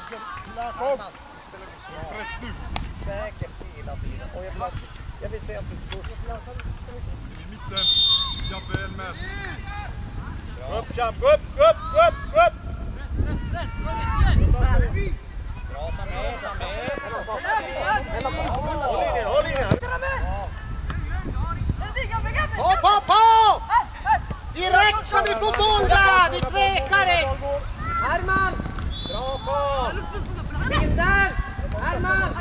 Kom! Press nu! Säkert hela tiden. Och jag vill säga att du pushar. I mitten. Jabbe en med. Upp, Jab! Upp! Bra, håll in här. Hopp! Direkt ska vi på boll där! Vi tvekar inte! Herman! Bra Karl! Vinden! Herman!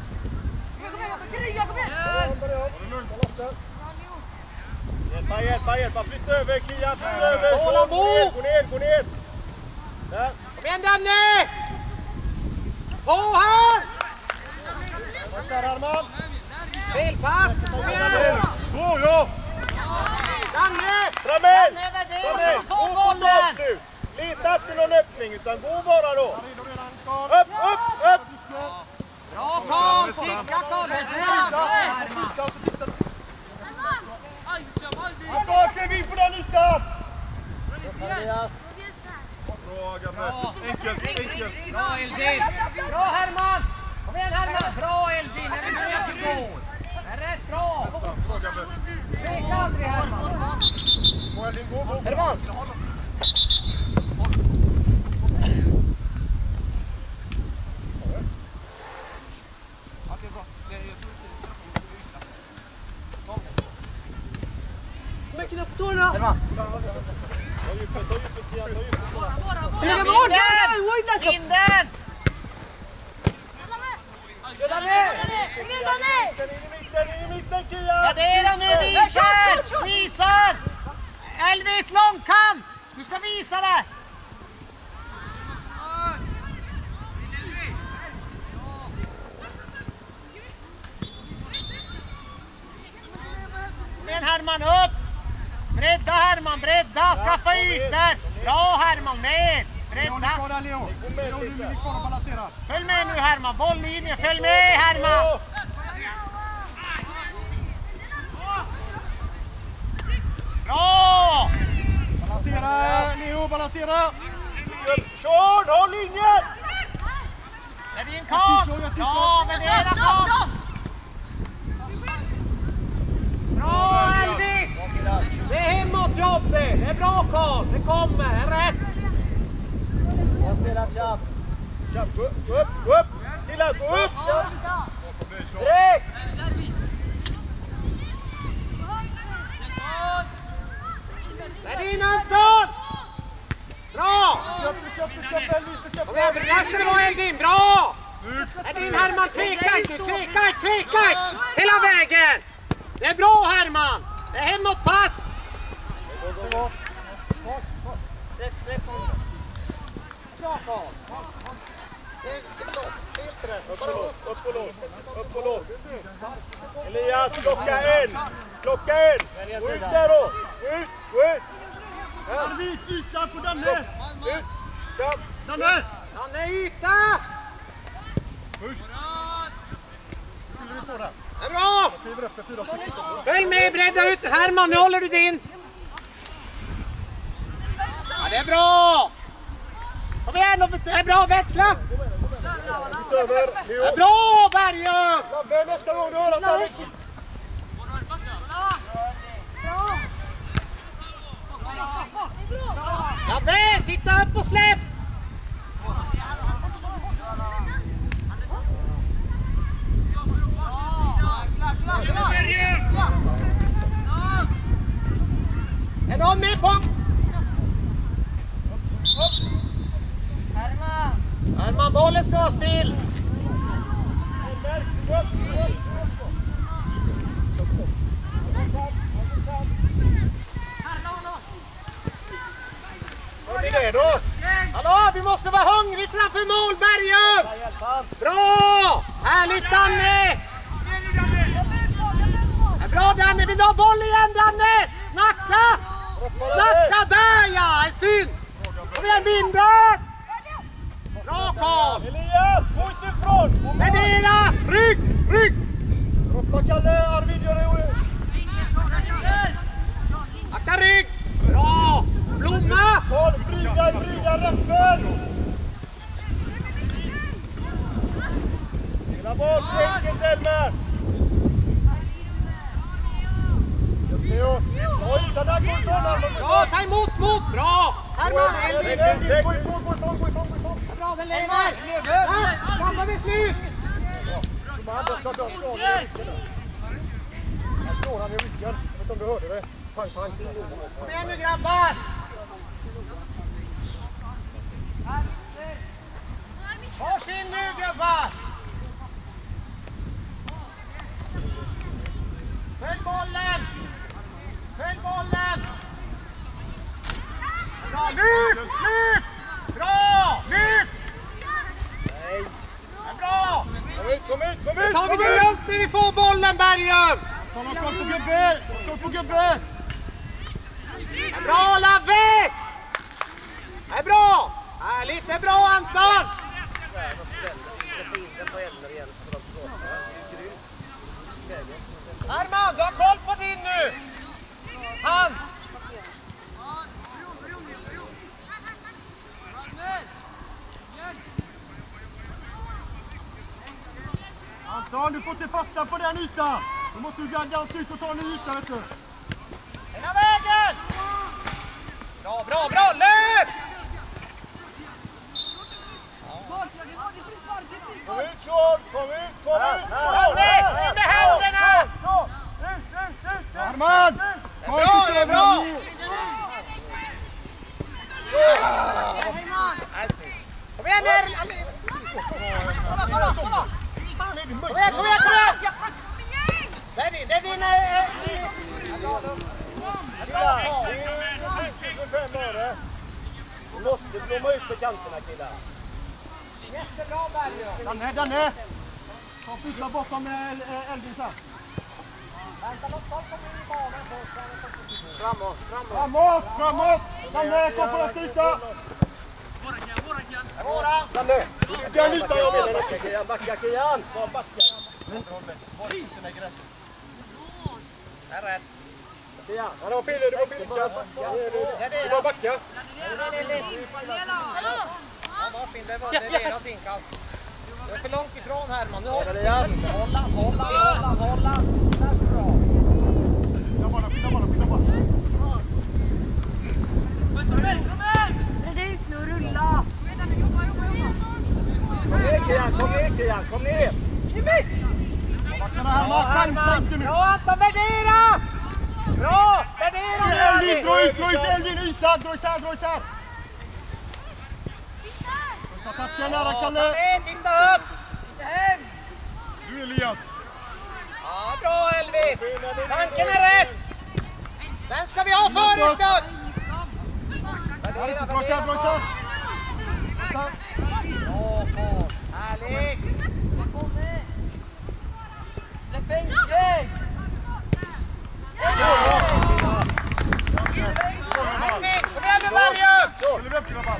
Hjälpa! Flytta över Kian! Gå ner! Där! Kom igen Danne! På här! Vad säger Herman? Felpass! Kom igen! Så ja! Danne! Framel! Gå bort nu! Lita till någon öppning utan gå bara då! Upp! Bra Karl! Sicka Karl! Var ser vi på den ytan? Bra Gabbe! Enkelt! Bra Eldin! Bra Herman! Kom igen Herman! Bra Eldin! Det är mycket mål! Det är rätt bra! Bra Gabbe! Tveka aldrig Herman! Gå Eldin, gå! Herman! Men knappt på tårna! Herman! Ta djupet Kian! Vinden! Köra ner! In i mitten Kian! Ja, det är de nu visar! Elvis långkant! Du ska visa det! Men Herman upp! Bredda Herman, bredda! Skaffa ytor! Bra Herman, mer! Bredda! Följ med nu Herman, bolllinje, följ med Herman! Bra! Balansera Leo, balansera! Sean, håll linjen! Det är din Karl! Ja, men det är det Karl! Bra Elvis! Det är hemåtjobb det! Det är bra Karl! Det kommer, det är rätt! Jag spelar Chab! Upp! Killar, gå upp! Direkt! Det är din Anton! Bra! Där ska du vara Eldin, bra! Det är din Herman, tveka inte! Hela vägen! Det är bra Herman! Det är hemåtpass! Helt rätt. Upp och låt. Elias, klocka en. Gå ut där då. Gå ut. Arvid, yta på Danne. Ut. Danne, yta! Först. Fyller vi på det. Det är bra! Följ med, bredda ut. Herman, nu håller du din. Ja, det är bra! Kom igen, det är bra, växla! Det är bra, Bergum! Nästa gång du hör att han riktigt. Ja, men, titta upp och släpp! Är någon med på? Herman, bollen ska vara still. Vad är det då? Hallå, vi måste vara hungrig framför mål, Bergum! Bra! Härligt, Danne! Bra, Danne! Vill du ha boll igen, Danne? Snacka! Där, ja! En synd! Kom igen, Vinden! Bra, Karl! Elias, gå inte ifrån! Medina! Rygg! Roppa Kalle, Arvid, gör det! Akta rygg! Bra! Blomma! Karl, vrida rätt väg! Spela bort enkelt, Elmer! Oj, den där går ifrån! Ja, ta emot, bra! Herman, Elvin! Bra, den lever! Samma beslut! Här slår han i ryggen. Jag vet inte om du hörde det. Pang. Kom igen nu, grabbar! Varsin nu, gubbar! Följ bollen! Bra, lyft! Bra, lyft! Nej. Bra! Kom ut! Tar vi det lugnt när vi får bollen, Bergum! Kolla på gubbe! Bra, Lavve! Det är bra! Härligt, det är bra, Anton! Herman, du har koll på din nu! Han! Anton, du får inte fastna på den ytan! Då måste du ganska ut och ta en ny yta, vet du! Hela vägen! Bra, löp! Kom ut, Sean! Kom ut! In med händerna! Arman! Det är bra! Kom igen där! Kolla! Kom igen! Det är din... Du måste blomma ut på kanterna, killar. Jättebra, Bergum! Danne! Ta fylla bortom Elvin sen. Vänta, låt folk komma in i banan först. Framåt! Danne, kom på nästa yta! Våra! Danne! Den ytan jag menar! Backa, Kian! Backa! Skiten i gräset. Det är rätt. Kian, han har fel, du var fel. Du var backa. Ja, vad fint, det är deras inkast. Du är för långt ifrån, Herman. Nu håller Hålla! Det är bra. Fylla bara. Red ut nu, rulla! Kom ner! Backarna Herman, chansa inte nu! Bra, Anton, värdera! Bra, värdera! Elvin, dra ut Elvin, ytan! Dra isär! Touchen nära, Kalle! Titta upp! Du Elias! Ja, bra Elvis! Tanken är rätt! Den ska vi ha för i studs! Bra kär! Bra, härligt! Släpp in Jake! Kom igen nu, Bergum!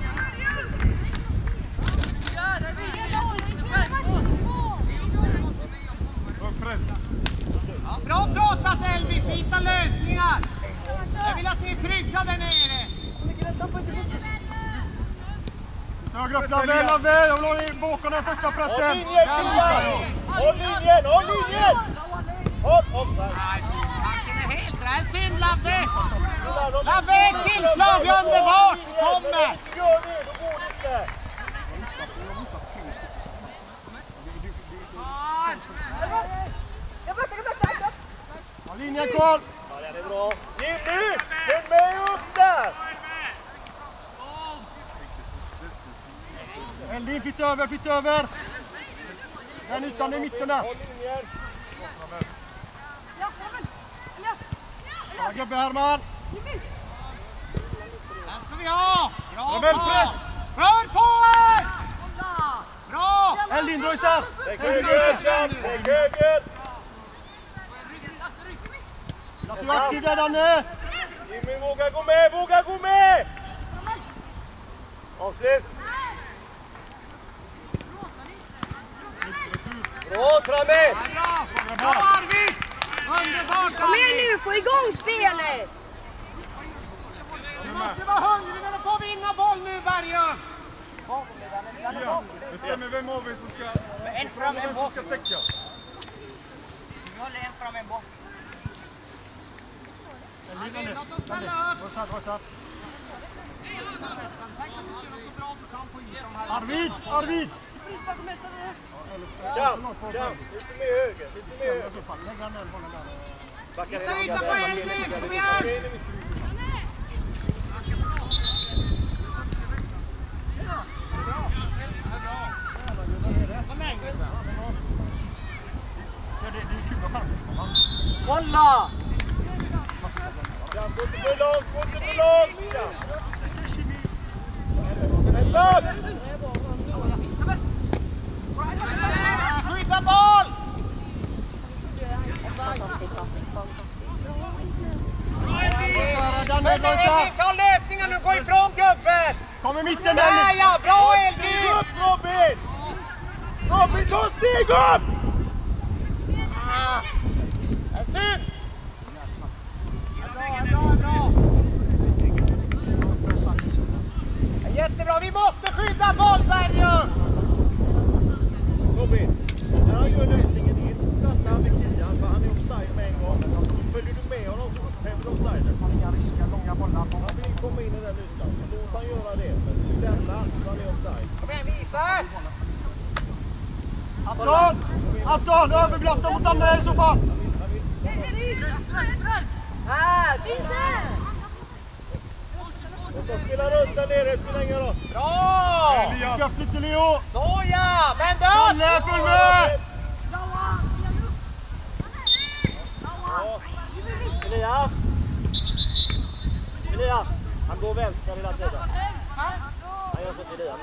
Ja, bra pratat Elvis, hitta lösningar! Jag vill att ni är trygga där nere! Högre upp, Lavve! Jag vill ha i bakom den första pressen! Håll linjen! Tanken är helt rätt, synd Lavve! Lavve, ett tillslag underbart! Kommer! Gör det, då går det inte! Ja, linjen kvar! Ja, det är bra. Jimmy! Följ med upp där! Eldin, flytt över! Den ytan i mitten där. Håll linjen. Ja, gubbe Herman! Den ska vi ha! Bra press! Rör på er! Bra! Eldin, dra isär! Lägg höger! Att du är aktiv där, Danne! Jimmy, våga gå med! Avslut! Bra, Tramme! Bra, Arvid! Underbart, Kom igen nu, få igång spelet! Du måste vara hungrig när du får vinna boll nu, Bergum! Bestämmer vem av er som ska... En fram, en bak. Ska täcka. Vi håller en fram, en bak. Låt oss ställa upp! Arvid! Arvid! Tja! Lite mer höger, lite mer höger. Titta på Elvin, kom igen! Kolla! Gå inte för långt, gå inte för långt! Vänta! Skydda boll! Ta löpningen nu, gå ifrån gubben! Kom i mitten där ja, bra Elvin! Upp Robin! Robin, ta steg upp! Det är synd! Jättebra, vi måste skydda Bollberg! Robin, när han gör lösningen in, stannar han vid Kian för han är offside med en gång. Följer du med honom så upphäver du offsiden. Han har inga risker, långa bollar. Han vill komma in i den ytan, låt han göra det. Men du lämnar så han är offside. Kom igen, visa! Anton, överbelasta mot Anne i så fall! Här! Låt oss spela runt där nere, spela ingen roll. Bra! Kraftigt till Leo! Så ja! Vänd upp! Kalle, följ med! Elias, han går vänster hela tiden. Han gör för Elias.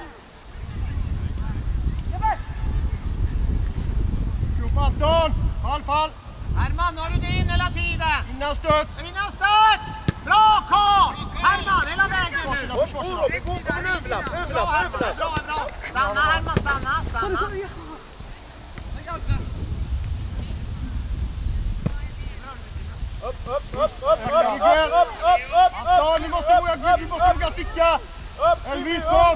Upp Anton! Fall! Herman, har du det in hela tiden? Innan stöts! Innan stöt! Bra Karl! Herman, hela vägen nu! Det går på en överlapp! Bra! Stanna Herman, stanna! Upp! Anton, ni måste våga sticka! Elvis, kom!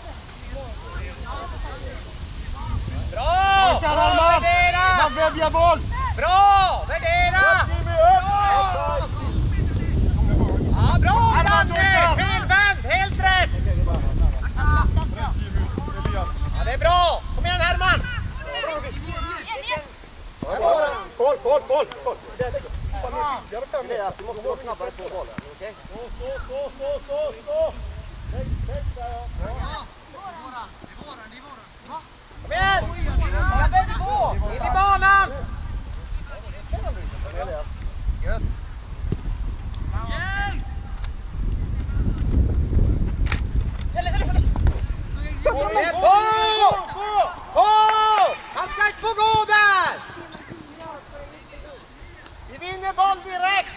Bra! Värdera! Vädja boll! Bra! Värdera! Ja, bra Danne! Felvänd! Helt rätt! Ja, det är bra! Kom igen Herman! Koll! Elias, du måste gå snabbare på bollen, okej? Stå! Kom igen! In i banan! Gött! Han ska inte få gå där! Vi vinner boll direkt!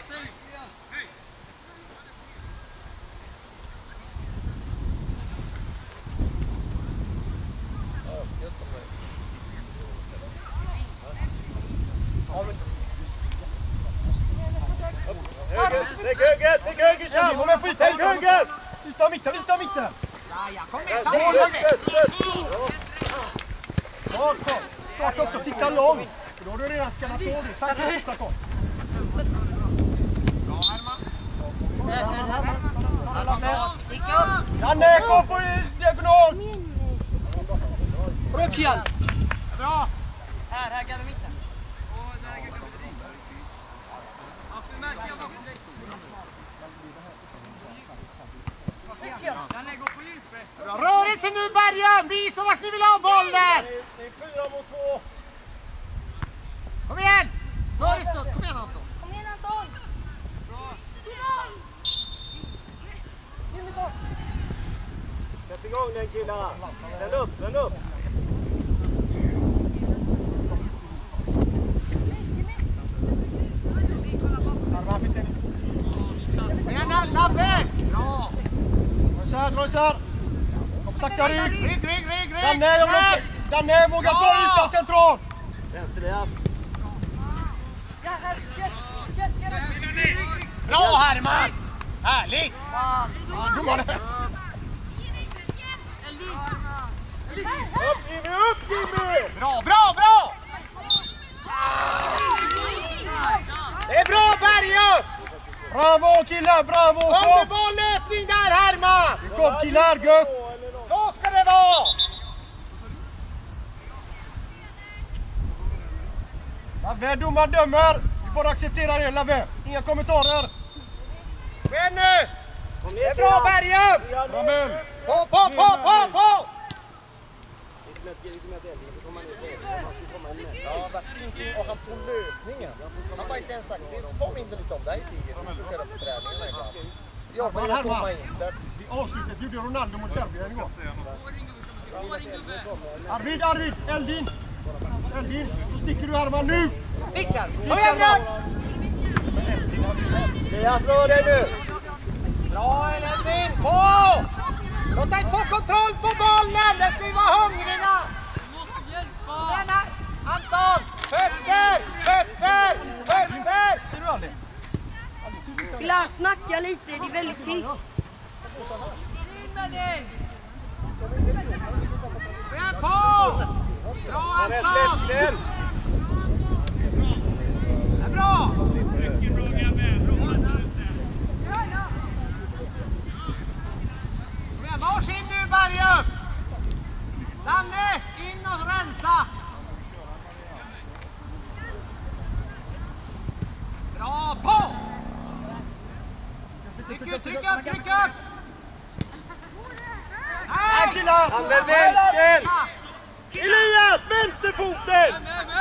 Tänk höger, Kjell! Tänk höger! Vita mitten! Ja, kom igen, ta bollen! Starta också, titta långt! Då har du redan skannat på dig, sakta titta kom! Bra Herman! Stick upp! Janne, kom på diagonal! Bra Kian! Bra! Här kan vi mitten. Rörelse nu Bergen! Visa vart ni vill ha bollen! Det är 4 mot 2. Kom igen! Förestånd, kom igen Anton! Kom igen Anton! Sätt igång den killarna! Vänd upp! Kom igen Labbe! Bra! Röjsar! Kom sakta rygg! Rygg! Danne, våga ta ytan central! Vänster Elias! Bra Herman! Härligt! Domare! Upp Jimmy! Bra, bra, bra! Det är bra Berge! Bravo killar, bravo! Underbollöpning där Herman! Kom killar, gött! Så ska det vara! Lavve, domaren dömer! Vi får acceptera det, Lavve! Inga kommentarer! Men nu! Det är bra Berge! Amen! På! Ja, verkligen. Och han tog löpningen. Han var inte ens sagt, det påminner lite om dig Tiger. Du brukar upp på träningarna ibland. Ja, men jag kommer inte. I avslutet gjorde Ronaldo mot Serbien igår. Arvid, Eldin, så sticker du Herman nu! Stickar! Kom igen nu! Elias, rör dig nu! Bra Elensyn! På! Låt dig få kontroll på bollen! Där ska vi vara hungriga! Denna! Anton! Fötter! Ser du aldrig? Vill han snacka lite? Det är väldigt tyst. Kom på! Bra Anton! Det är bra! Varsin nu Berge! Danne, in och rensa! Bra på! Tryck upp! Nej killar! Använd vänster! Elias, vänsterfoten!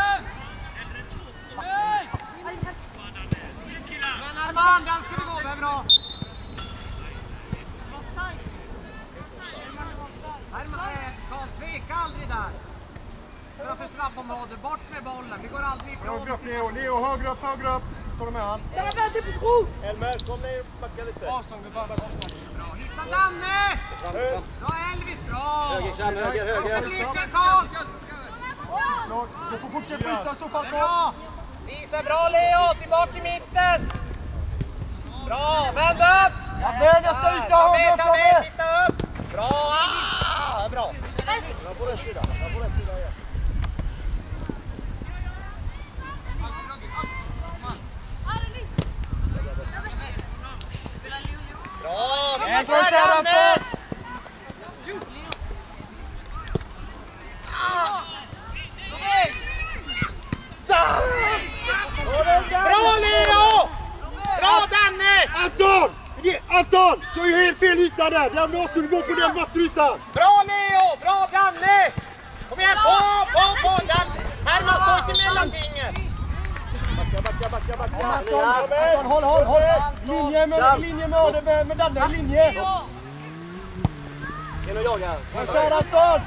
Men Armand, den ska du gå med bra! Herman, tveka aldrig där. För straffområdet, bort med bollen. Vi går aldrig ifrån. Högre upp Leo, högre upp. Tar du med han? Elmer, kom ner och backa lite. Avstånd. Bra, hitta Danne! Bra Elvis, bra! Höger. Lycka Karl! Du får fortsätta byta så fall. Bra! Visa bra Leo, tillbaka i mitten! Bra, vänd upp! Ja, nästa yta, Ta med, titta upp! Bra! Bra! Jag får rätt sida. Igen. Bra! Visa Danne! Bra Leo! Bra Danne! Anton! Du har ju helt fel yta där! Där måste du gå på den vattenytan! Bra Leo! Bra Danne! Kom igen, på! Danne! Herman, stå inte mellan tingen! Backa. Anton, håll! Linje med Danne, linje! In och jaga. Men kör Anton!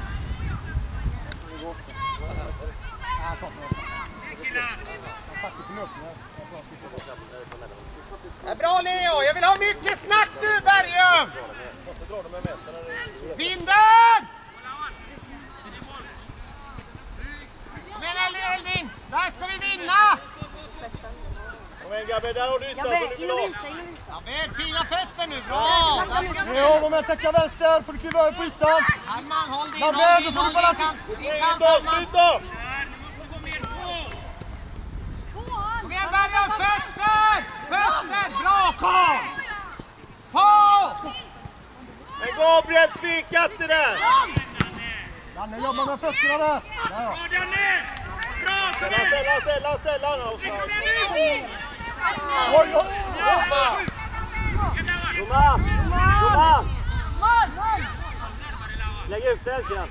Bra Leo, jag vill ha mycket snack nu Berge! Vinden! Kom igen Eldin, där ska vi vinna! Kom igen Gabbe, där har du ytan. In och visa. Ja, med fina fötter nu, bra! Leo, de täcka vänster, får du kliva över på ytan! Herman, håll din, Avsluta! Kom igen Berge, fötter! Bra Karl! På! Men Gabriel, tveka inte där! Danne jobbar med fötterna där! Ja. Ställa! Oj! Thomas! Lägg ut det Elkan!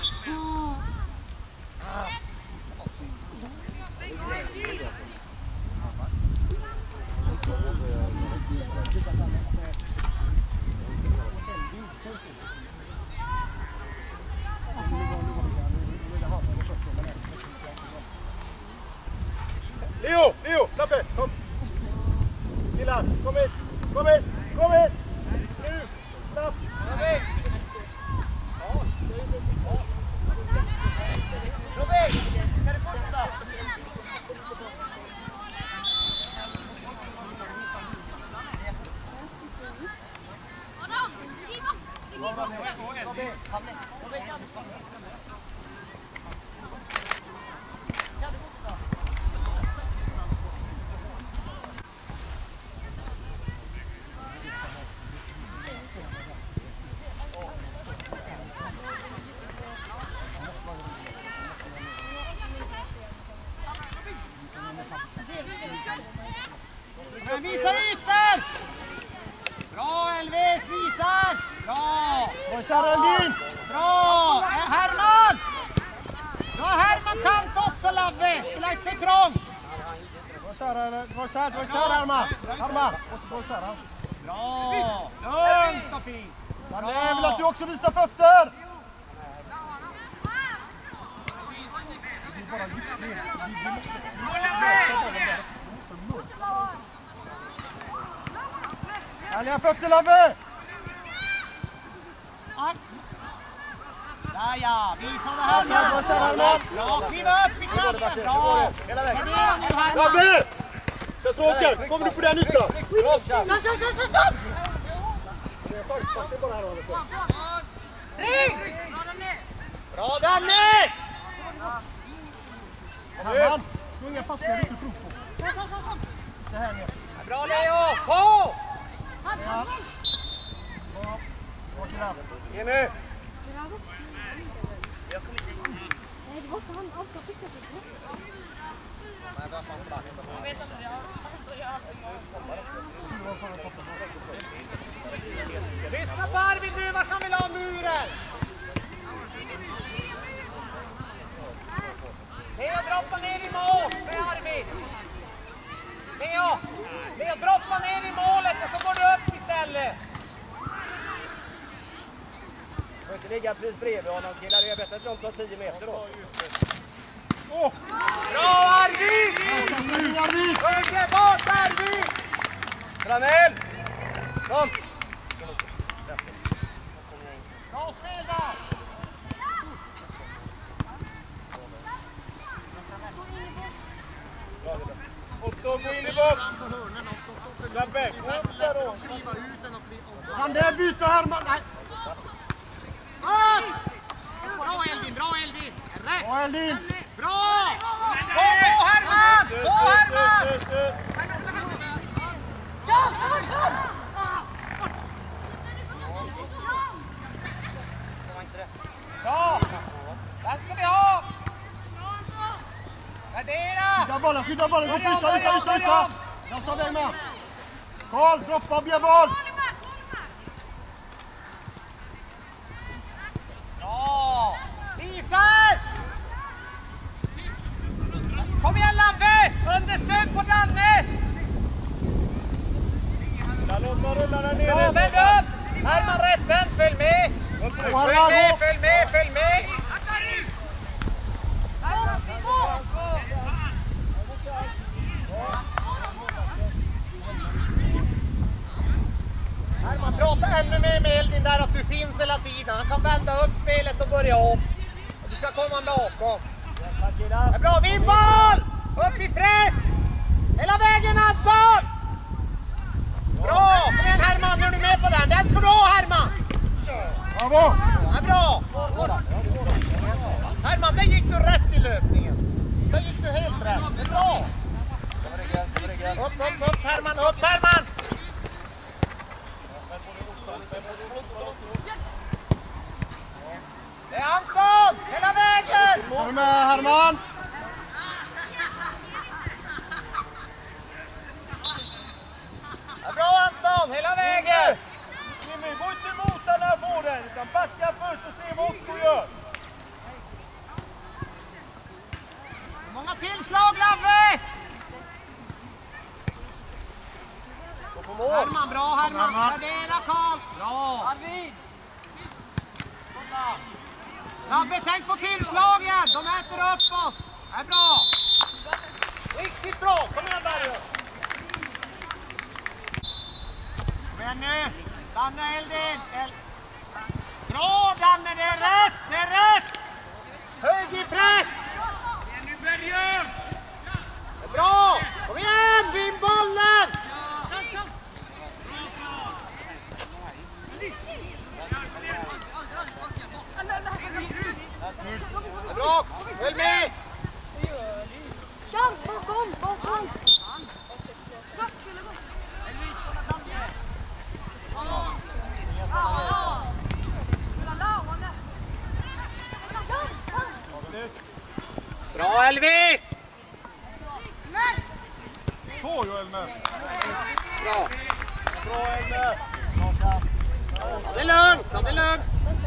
Leo, Lappe, kom! Killar, kom hit! Nu, snabbt! Robin, kan du fortsätta? Bra! Herman! Ja, Herman kant också, Labbe. Spela inte för trångt. Var kär Herman. Herman, måste köra. Bra! Lugnt och fint. Jag vill att du också visar fötter. Härliga fötter, Labbe! Där ja, visa det här. Bra, kliv upp i kanten. Bra. Labbe! Kör tråkigt. Kommer du på den ytan? Stopp! Bra, Danne! Herman, du har inga fastare du tror på. Det här med. Bra, Leo! På! Ja. Bra grabb. Jenny! Lyssna på Arvid nu, vad som vill ha muren! Leo, droppa ner i mål med Arvid! Leo, droppa ner i målet och så går du upp istället! Du får inte ligga precis bredvid honom, killar. Det är bättre att de tar 10 meter då. Bra, Arvid! Höger bort, Arvid! Franell! Kom! Bra spel där! Och då gå in i box. Labbe, kan det byta Herman? Nej. Bra Eldin, bra Eldin! Rätt! Bra Eldin! Bra! På Herman! På Herman! Bra! Den ska vi ha! Värdera! Skydda bollen, gå yta! Jag sa väg med. Karl, droppa och bli boll! Bra! Visar! Kom igen Labbe! Understöd på Danne! Låt man rulla där nere. Bra, vänd upp! Herman rättvänd, följ med! Följ med! Herman, prata ännu mer med Eldin där att du finns hela tiden. Han kan vända upp spelet och börja om. Och du ska komma bakom. Det är bra, vinn boll! Upp i press! Hela vägen Anton! Bra! Kom igen Herman, nu är du med på den. Den ska du ha Herman! Bravo! Ja, bra! Herman, där gick du rätt i löpningen. Där gick du helt rätt. Det är bra! Upp Herman, upp Herman! Det är Anton! Hela vägen! Är du med Herman? Ja, bra Anton, hela vägen! Jimmy, gå inte emot den här fåren, utan backa först och se vad Otto gör. Många tillslag, Labbe! Herman, bra Herman! Värdera Karl! Bra! Arvid! Labbe, tänk på tillslagen! De äter upp oss! Det är bra! Riktigt bra! Kom igen Berger! Kom igen nu! Danne Eldin! Bra Danne, det är rätt! Det är rätt! Hög i press! Nu Berger! Det är bra! Kom igen! Vinn bollen! Bra! Följ med! Kör, bakom! Bra Elvis! Så Joel med. Bra! Bra Elmer! Ta det lugnt!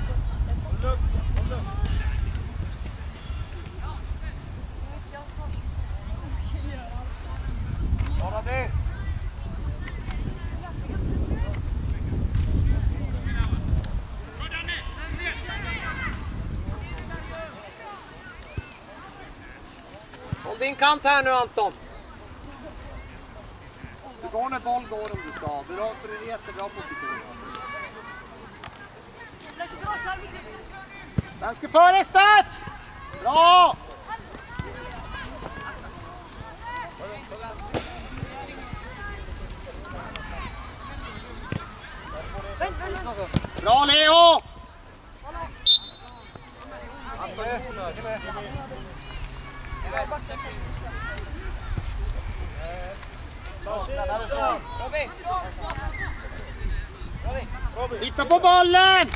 Håll din kant här nu, Anton. Du går när boll går om du ska. Du har en jättebra position. Den ska före stöt! Bra! Bra, Leo! Titta på bollen!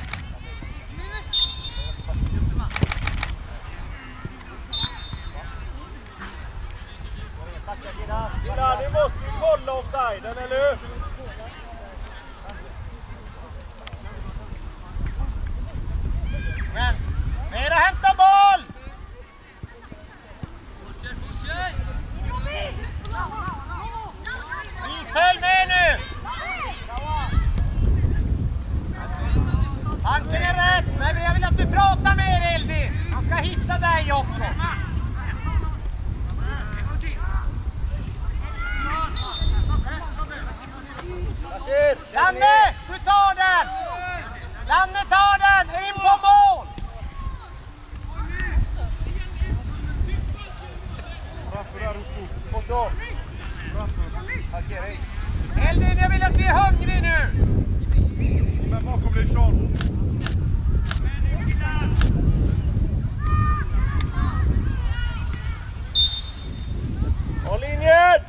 Gilla, ni måste ju kolla offsiden, eller hur? Mera hämta boll! Följ med nu! Tanken är rätt, men jag vill att du pratar med er, Eldi. Han ska hitta dig också. Lanne, du tar den! Lanne tar den, in på mål! Elvin, jag vill att vi är hungrig nu! Men bakom dig, Sean. Håll linjen!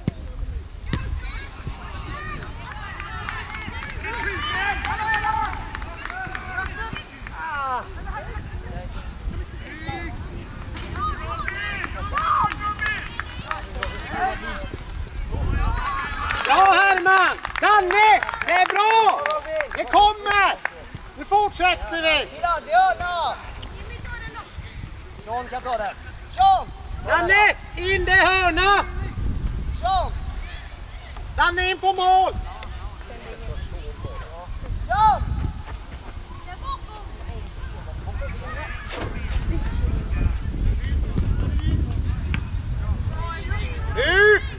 Bra, Herman! Danne, det är bra! Det kommer! Nu fortsätter vi! Sean kan ta den. Danne, in det hörna! Danne, in på mål! Ut!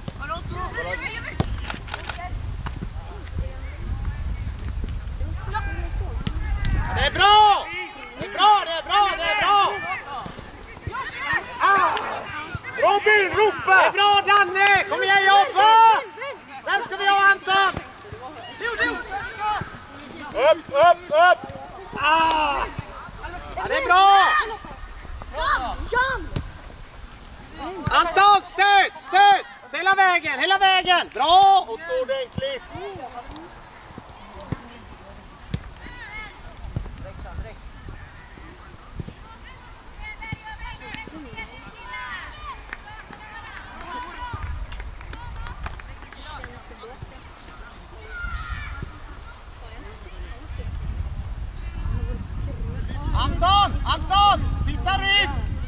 Det är bra! Det är bra, det är bra, det är bra! Robin, ropa! Det är bra, Danne! Kom igen, jobba! Den ska vi ha, Anton! Upp! Ja, det är bra! Anton, stöt! Hela vägen! Bra! Och ordentligt. Anton! Titta rygg!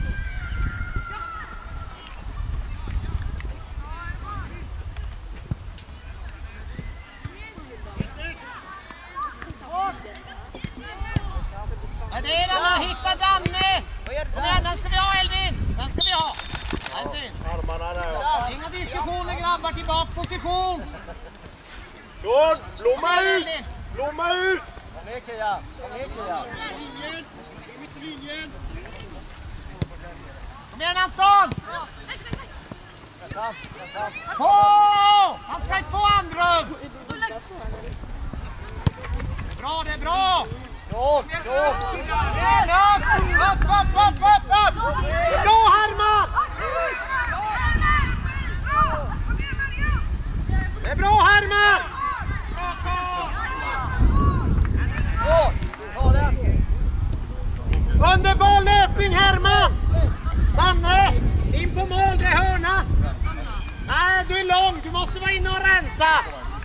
Det är alla, hitta Danne! Kom igen, den ska vi ha, Eldin! Den ska vi ha! Armarna där. Inga diskussioner, grabbar, tillbaka position! Sean, blomma ut! Kom ner, Kia! Kom igen, Anton! På! Han ska inte få andrum! Det är bra! Upp! Upp! Bra, Herman! Det är bra, Herman! Underbar löpning, Herman! Danne, in på mål, det är hörna! Nej, du är lång, du måste vara inne och rensa!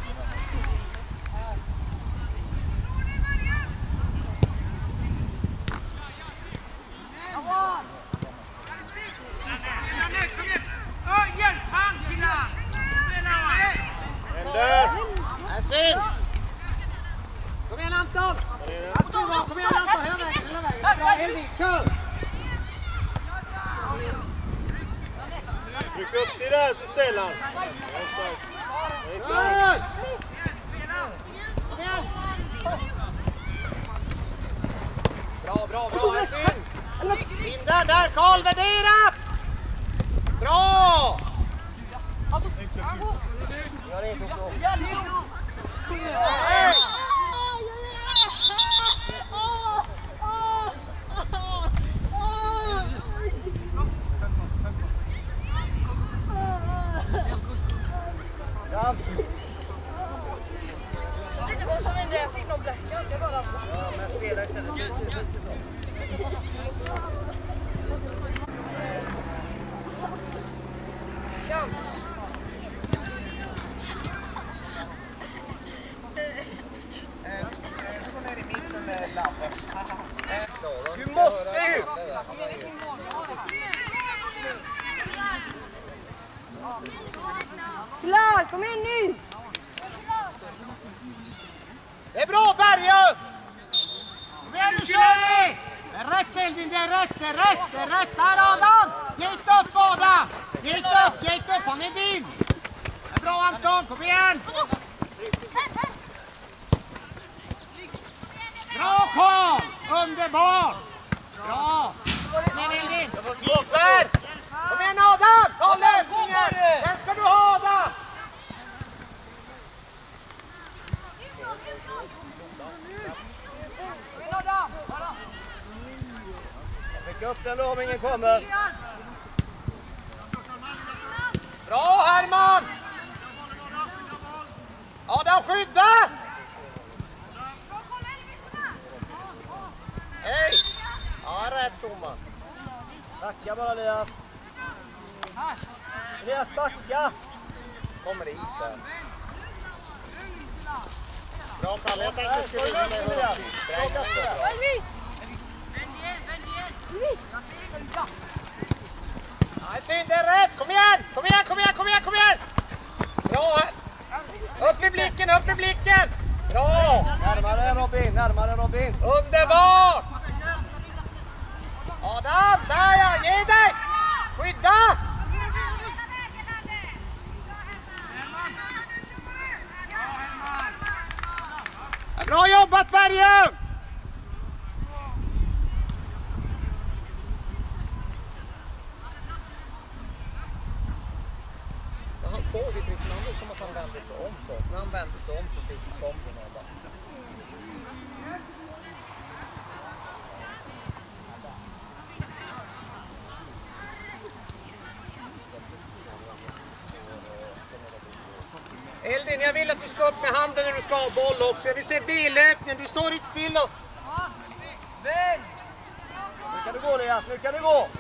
Kom igen, Anton! Kom igen, Anton! Hela vägen! Bra, Elvin, kör! där så ställer han. Bra, Helsing! In där, Karl, värdera! Bra! Jag är redo så. Det var som en jag fick någon blackout. Jag bara... Ja, men spela istället. Tjam! Du går ner i mitten med Labbe. Du måste ju! Klar, kom igen nu! Det är bra, Berge! Kom igen, nu kör vi! Det är rätt, Eldin, det är rätt. Här, Adam! Gick upp, Adam! Gick upp, han är din! Det är bra, Anton, kom igen! Bra, Karl! Underbart! Bra! Kom igen, Eldin! Visar! Kom igen, Adam! Ta löpningen! Den ska du ha, Adam! Fick upp den då om ingen kommer. Bra, Herman! Adam, skydda! Hej! Ja, rätt, domaren. Backa bara, Elias. Elias, backa! Kommer det is här. Bra, Kalle. Jag tänkte skulle visa dig hur de spränger. Elvis! Nej, synd, det är rätt. Kom igen! Bra här. Upp med blicken. Bra! Närmare Robin. Underbart! Adam, där ja, ge dig! Skydda! Bra jobbat, Berge! Han såg inte riktigt, han såg som att han vände sig om så. När han vände sig om så fick han bomben och bara... Eldin, jag vill att du ska upp med handen när du ska ha boll också. Jag vill se billöpningen, du står inte still och... Nu kan du gå, Elias, nu kan du gå.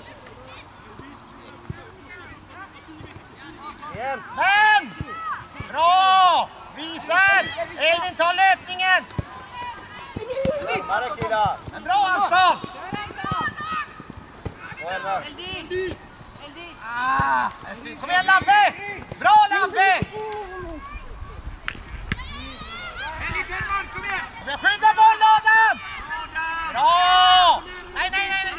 Igen. Men! Bra! Visar! Eldin, ta löpningen! Närmare, killar. Men bra, Anton! Och Elva. Kom igen, Labbe! Bra, Labbe! Skydda boll, Adam! Bra! Nej!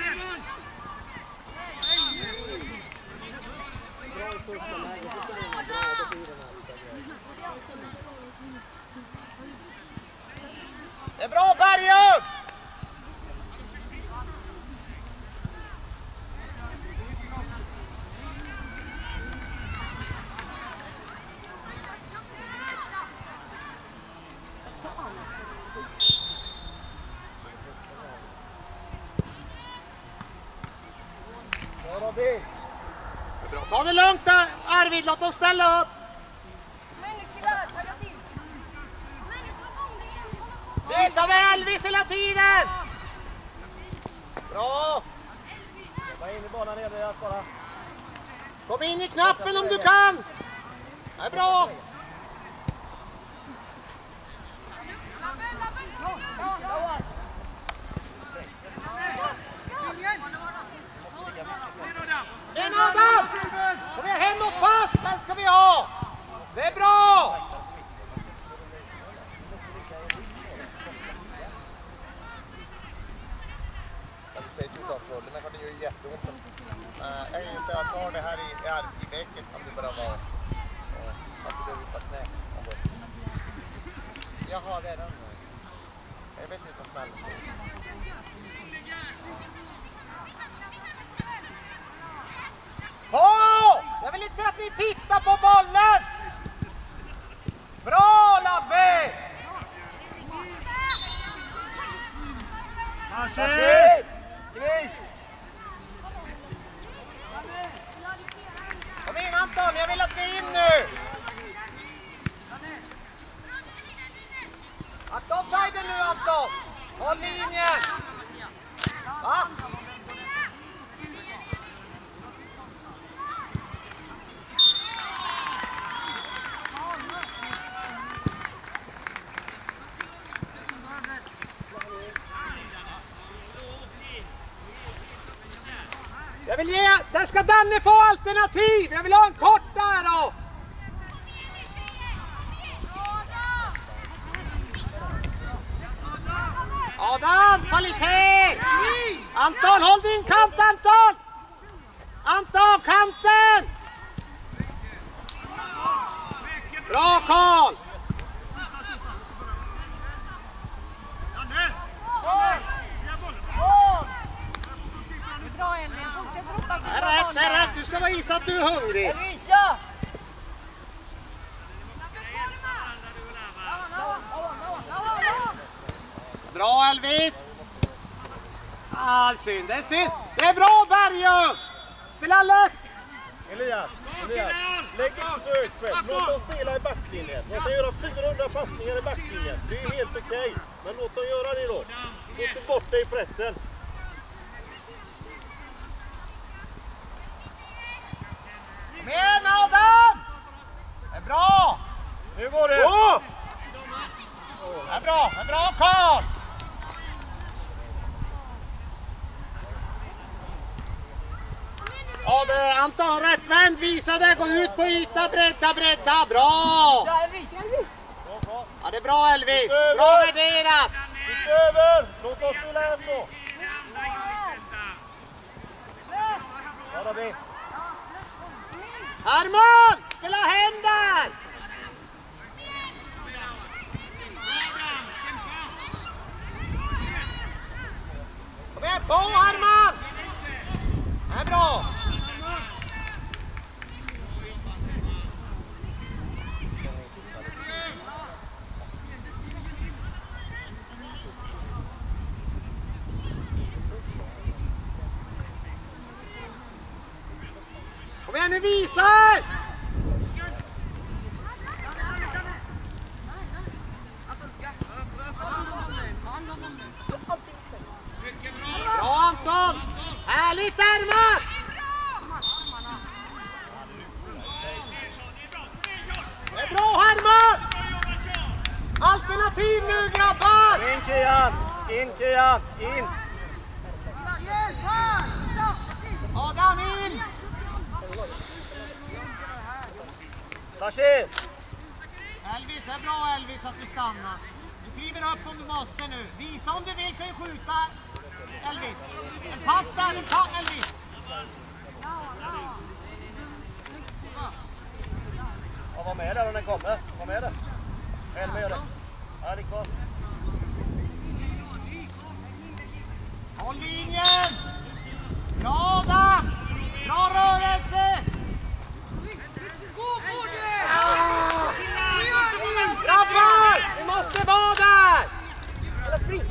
Det är bra, Berge! Robin. Ta det lugnt där, Arvid, låt dem ställa upp! Visa dig, Elvis, hela tiden! Bra! Var in i banan nere, Elias, bara. Kom in i knappen om du kan! Det är bra! En Adam! Kom igen, hemåt pass! Den ska vi ha! Det är bra! Jag vill säga att du tar svårt, men det är ju jätte... Jag tar det här i väcket om det bara var att du behöver ta knä. Jag har redan. Jag vet inte vad smäll. Jag vill inte säga att ni tittar på bollen! Bra Labbe! Rashid! Kom in Anton, jag vill att ni är in nu! Akta offsiden nu Anton! Håll linjen! Va? Jag vill ge, där ska Danne få alternativ. Jag vill ha en kort där då. Adam, kvalitet. Anton, håll din kant Anton. Anton, kanten. Bra Karl. Det är rätt, du ska visa att du är hungrig. Bra Elvis. Synd, det är synd. Det är bra Bergum. Spela lätt. Elias, lägg inte så högt press. Låt dem spela i backlinjen. De kan göra 400 passningar i backlinjen. Det är helt okej. Men låt dem göra det då. Gå inte bort dig i pressen. Kom igen Adam! Det är bra! Nu går det! Det är bra Karl! Ja, det är Anton rättvänd, visa det, gå ut på yta, bredda, bra! Ja, det är bra Elvis, bra värderat! Utöver, låt oss spela hem då! Ja, då blir. Herman, spela hem där! Kom igen på Herman! Det är bra! Kom igen, nu visar! Bra Anton! Härligt Herman! Det är bra Herman! Alternativ nu grabbar! In Kian! In! Adam in! Rashid! Elvis, det är bra Elvis att du stannar. Du kliver upp om du måste nu. Visa om du vill, kan ju skjuta Elvis. En pass där, en pass Elvis. Ja, var med där om den kommer. Var med där. Elva gör det. Ja, det är kvar. Håll linjen! Bra Adam! Bra rörelse! Grabbar! Vi måste vara där! Eller spring!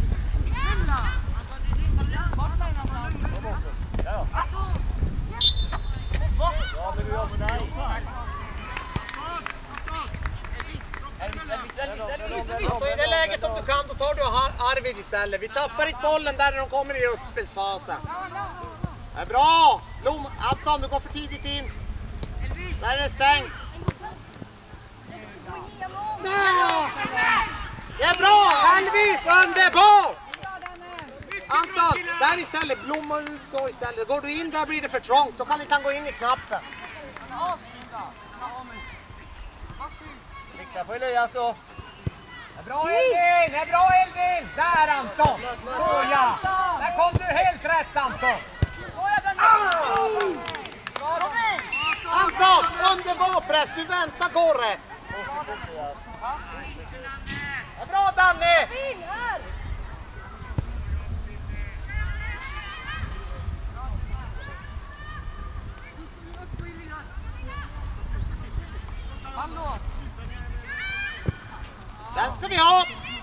Ja, men du jobbar där. Elvis. Så i det läget om du kan, då tar du Arvid istället. Vi tappar inte bollen där när de kommer i uppspelsfasen. Det är bra! Anton, du går för tidigt in. Där är det stängt. Det är bra! Elvis, underbart! Anton, där istället. Blomma ut så istället. Går du in där blir det för trångt. Då kan inte han gå in i knappen. Klicka på Elias då. Det är bra Elvin! Det är bra Elvin! Där Anton! Så ja! Där kom du helt rätt Anton! Anton! Underbar press, du väntar, går rätt! Ja, bra Danne! Den ska vi ha!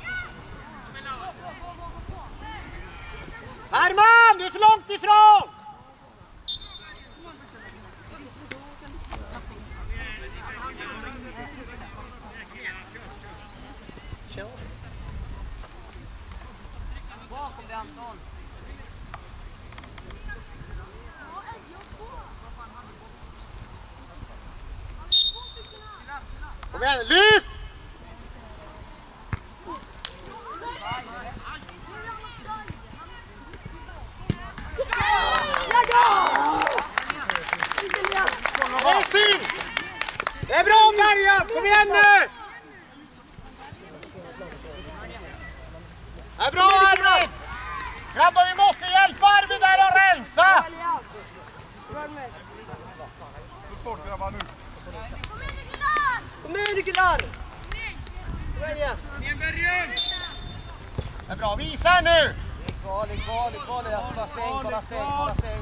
Herman, du är för långt ifrån! Bakom dig Anton. Kom igen, lyft! Det är synd! Det är bra Bergen, kom igen nu! Det är bra Arvid! Grabbar, vi måste hjälpa Arvid där och rensa! Kom igen killar! Det är bra, visa här nu! Ligg kvar, kolla stäng.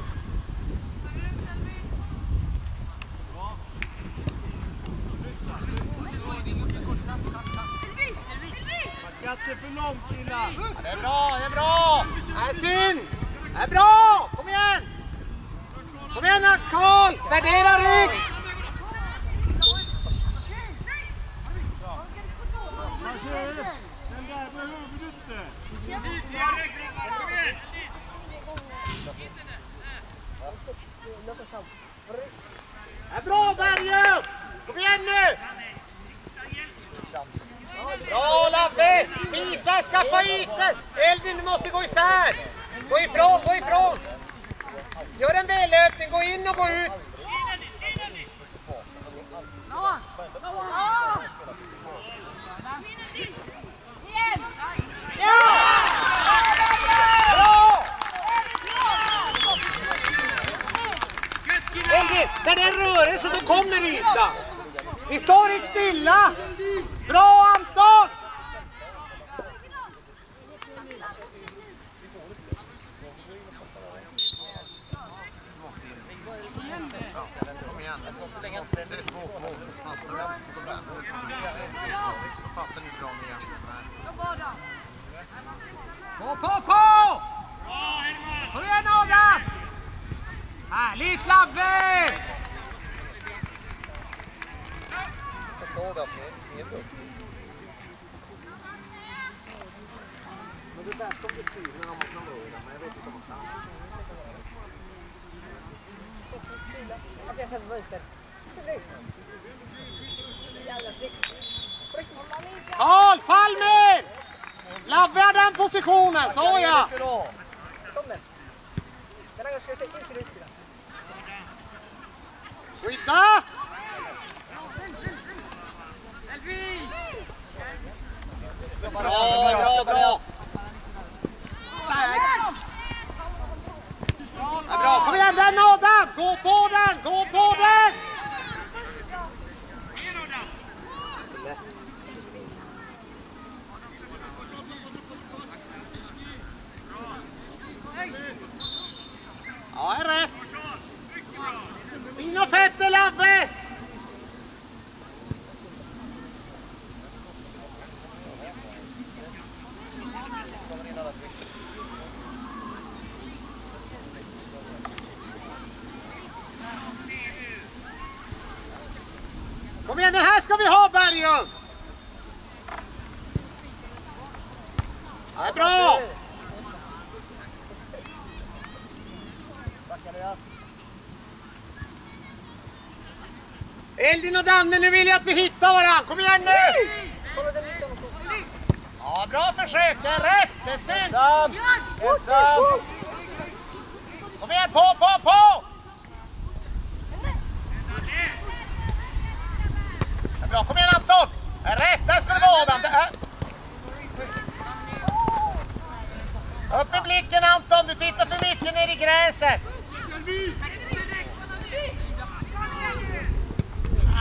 Skatte för långt innan. Ja, det är bra! Det är synd! Det är bra! Kom igen! Kom igen Karl! Värdera rygg! Den där behöver du inte. Det är bra Bergen! Kom igen nu! Bra Lavve! Visa, skaffa ytor! Eldin, du måste gå isär! Gå ifrån! Gör en vällöpning, gå in och gå ut! Ja! Bra! Eldin, när det är rörelse då kommer yta! Vi står inte stilla! Bra Anton! Kom igen. Det är 2-2. Fattar ni bra igen? På! Kom igen Adam! Härligt Labbe! Förstår du att ni är duktiga? Men det är bäst om du skriver när de kan röra, men jag vet inte om man kan. Karl, Falmer! Labbe den positionen, så ja! Skydda! Bra! Ja, bra, kom igen den Adam! Gå på den! Ja, är rätt. In och fetter, Labbe! Kom igen, den här ska vi ha, Bergen! Ja, bra! Eldin och Danne, nu vill jag att vi hittar varandra. Kom igen nu! Ja, bra försök. Det är rätt. Det är synd. Ensam! Kom igen, på! Det är bra, kom igen Anton. Det är rätt, där ska du vara Adam. Upp med blicken Anton, du tittar för mycket ner i gräset.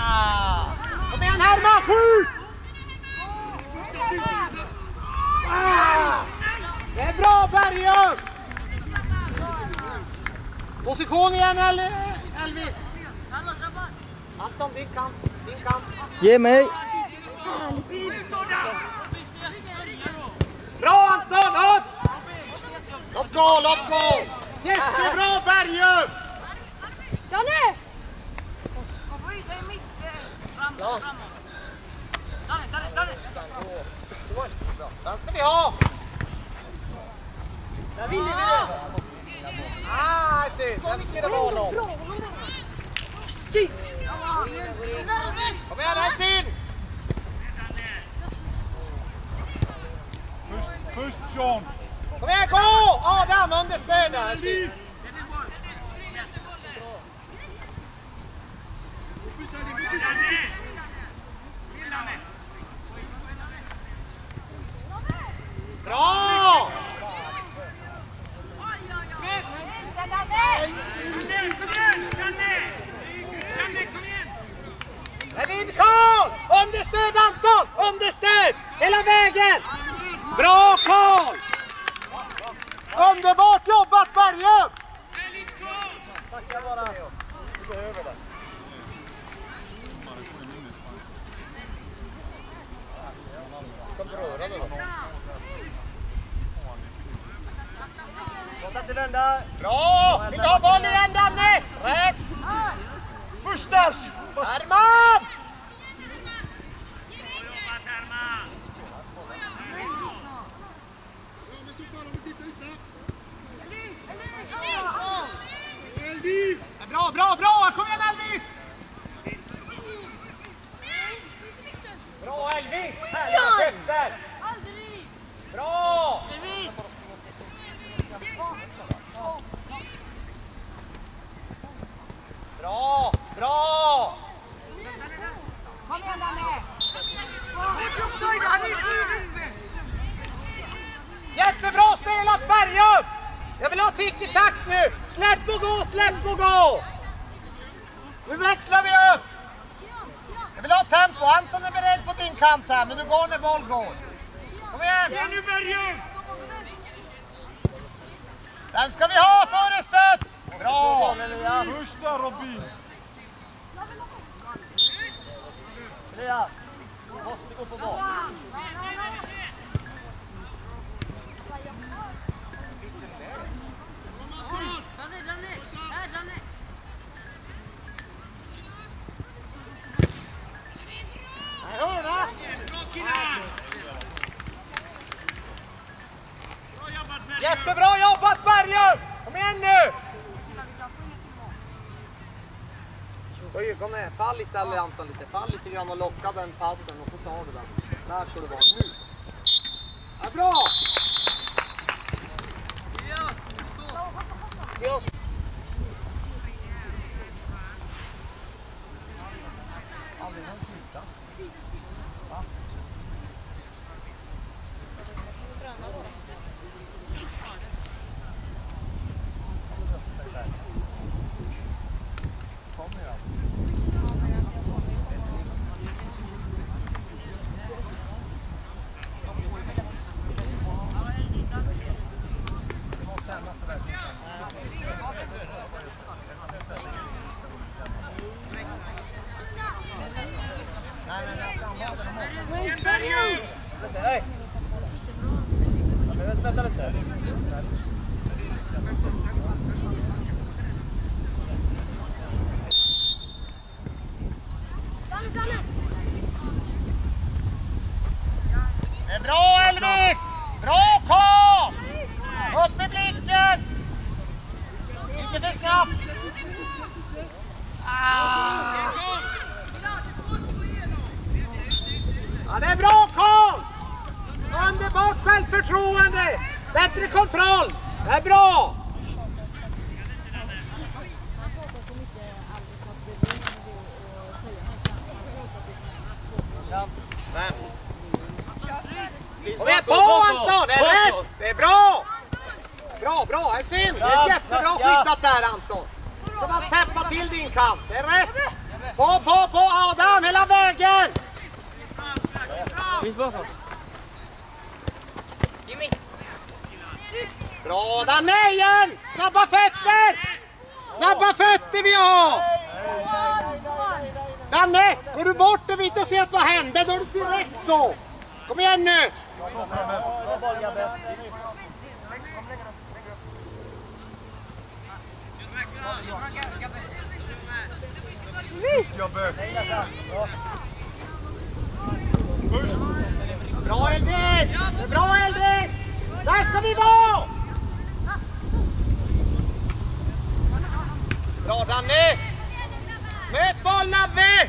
Kom igen Herman, skjut! Det är bra Bergum! Position igen Elvis. Anton, din kamp. Ge mig! Bra Anton, upp! Låt gå! Jättebra Bergum! Danne! Ja. Den ska vi ha! Där vinner vi det! I see. Den ska det vara någon. Kom igen, Essin! Först Sean! Kom igen, gå! Adam, understöda! Bra! David Karl! Understöd Anton! Understöd! Hela vägen! Bra Karl! Underbart jobbat Bergum! Tackar bara. Du behöver det. Ska beröra det då. Låt inte vända. Bra! Vill du ha boll igen Danne? Rätt! Förstars! Herman! Bra! Kom igen Elvis! Bra Elvis! Härliga fötter! Bra! Bra! Kom igen Danne! Jättebra spelat Bergum! Jag vill ha tick-i-tack nu! Släpp och gå! Nu växlar vi upp! Jag vill ha tempo. Anton är beredd på din kant här, men du går när boll går. Kom igen! Nu Bergum! Den ska vi ha före stöt! Bra! Första Robin! Elias, du måste gå på bak. Jättebra jobbat Bergum! Kom igen nu! Oj, kom ner. Fall istället Anton lite. Fall lite grann och locka den passen och så tar du den. Där ska du vara nu. Ja, bra! Ja. Nej. Vänta lite. Det är bra Elvis! Bra Karl! Upp med blicken! Inte för snabbt! Ja, det är bra Karl! Underbart självförtroende! Bättre kontroll! Det är bra! Kom igen på Anton! Det är rätt! Det är bra! Bra! Här syns! Det är jättebra skyddat där Anton! ska bara täppa till din kant. Det är rätt. På Adam hela vägen. Bra Danne igen. Snabba fötter. Snabba fötter vi har. Danne, går du bort och vi inte sett vad hände, då är det direkt så. Kom igen nu. Bra Eldin! Bra Eldin! Där ska vi vara! Bra Danne! Möt boll Nabbe!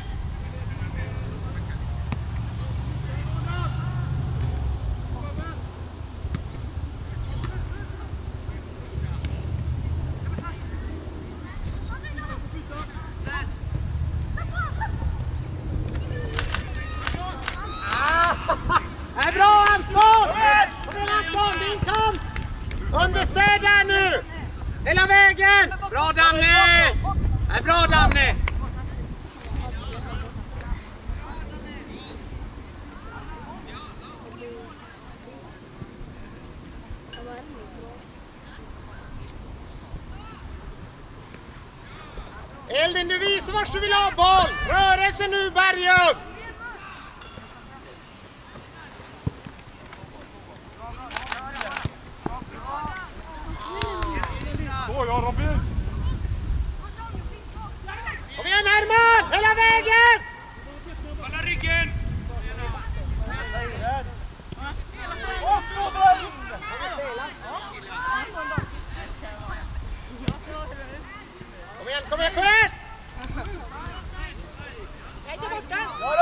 Är bra Anton! Kom igen Anton, din kant! Understöd där nu! Hela vägen! Bra Danne! Är bra Danne! Eldin, du visar vart du vill ha boll! Rörelse nu Bergum! Robin! Kom igen Herman! Hela vägen! Hålla ryggen! Kom igen, kom igen, kom igen! Nej, ta bort den! Kom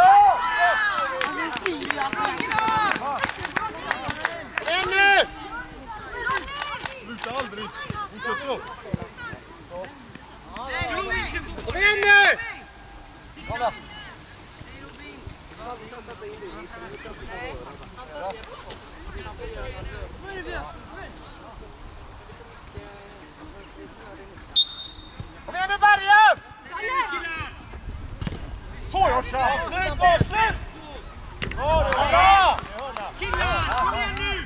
igen nu! Sluta aldrig! Fortsätt så! Kom igen nu! Kom igen nu Bergum! Så jag kör! Slut! Slut! Bra! Killar, kom igen nu!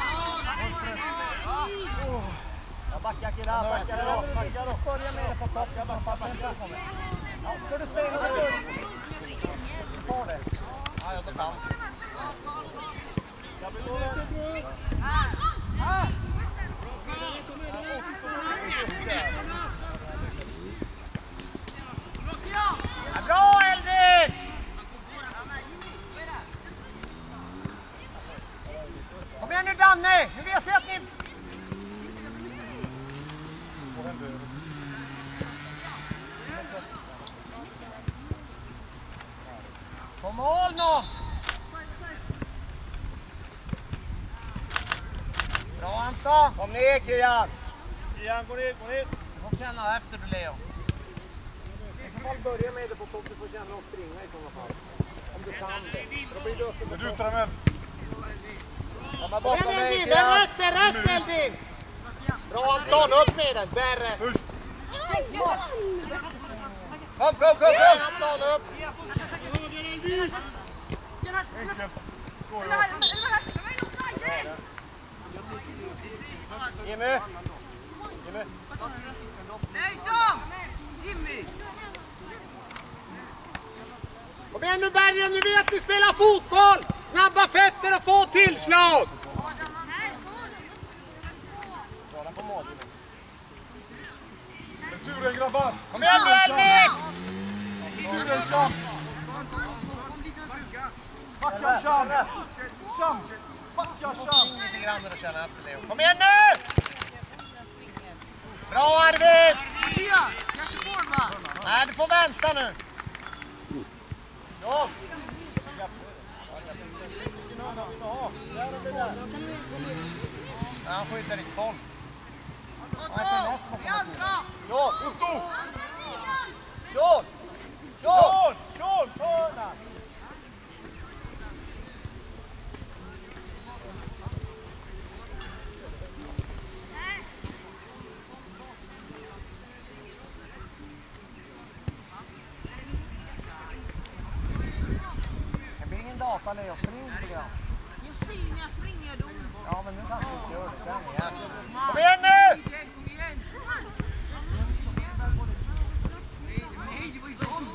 Backa killar, backa då. Börja med det på topp. Jag bara backa. Ja, ska du spela så du får det. Ja, jag tar fram. Bra Eldin! Kom igen nu Danne! Nu vill jag se att ni... På mål nu! Bra Anton! Kom ner Kian! Kian, gå ner, gå ner! Du får känna efter du Leo. Du får börja med det på topp, du får känna och springa i sådana fall. Om du kan det. Då blir du uppe på Du tar med. Kom igen Eldin, det är rätt Eldin! Bra Anton, upp med den, där! Först! Kom! Anton, upp! Enkelt. Så Jimmy! Nej, så! Jimmy! Kom igen nu Bergum, nu vet ni spelar fotboll! Snabba fötter och få tillslag! Turen grabbar! Kom igen nu Elvis! Turen Cham! Backa Cham! Cham! Backa Cham! Lite grann när du känner efter Leo. Kom igen nu! Bra Arvid! Nej, du får vänta nu. Ja! Ja, han skjuter i boll. John! Otto! John! John! John! Hörna! släppa ner och spring lite grann. Jag ser när jag springer då. Ja, men nu kan du inte göra det. Kom igen nu! Kom igen. Nej, det var ju bra.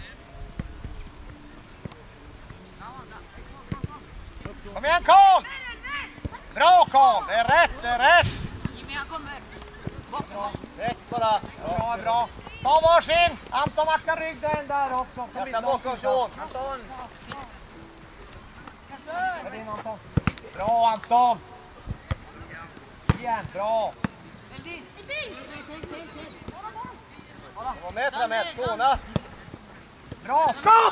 Kom igen Karl! Bra Karl, det är rätt, det är rätt! Jimmy, han kommer. Rätt bara. Bra, bra. Ta varsin! Anton akta ryggden där också. Jag ska bakom Sean. Anton! Är det Anton? Bra Anton! Igen, bra! Var med framåt, Skåne. Bra, skott!